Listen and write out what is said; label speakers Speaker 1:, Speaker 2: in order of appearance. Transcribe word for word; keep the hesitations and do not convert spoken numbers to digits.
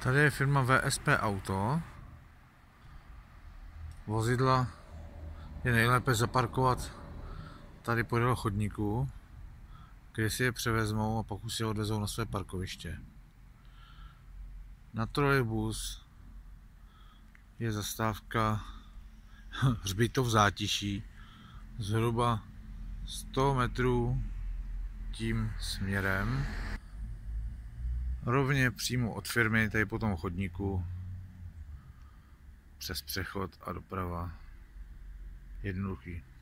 Speaker 1: Tady je firma V S P Auto. Vozidla je nejlépe zaparkovat tady podél chodníku, kde si je převezmou a pak už si je odvezou na své parkoviště. Na trolejbus je zastávka Hřbitov Zátiší, zhruba sto metrů tím směrem. Rovně přímo od firmy, tady po tom chodníku, přes přechod a doprava. Jednoduchý.